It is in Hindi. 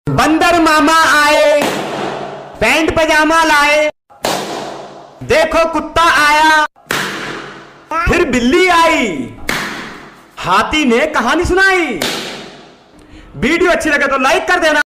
बंदर मामा आए, पैंट पजामा लाए, देखो कुत्ता आया, फिर बिल्ली आई, हाथी ने कहानी सुनाई। वीडियो अच्छी लगे तो लाइक कर देना।